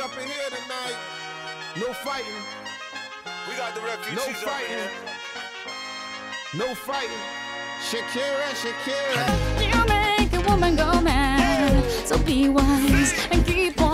up in here tonight. No fighting. We got the refugees. No fighting. No fighting. Shakira, Shakira. You make a woman go mad, so be wise and keep on